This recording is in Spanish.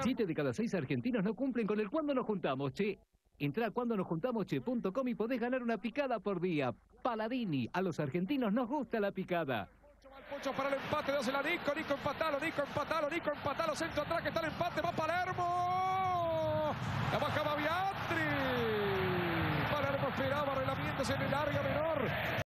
7 de cada 6 argentinos no cumplen con el cuándo nos juntamos, che. Entrá a cuandonosjuntamosche.com y podés ganar una picada por día. Paladini, a los argentinos nos gusta la picada. Pocho para el empate, dásela Nico, empatalo, centro atrás que está el empate, va Palermo. La bajaba Biatri. Palermo esperaba relamiéndose en el área menor.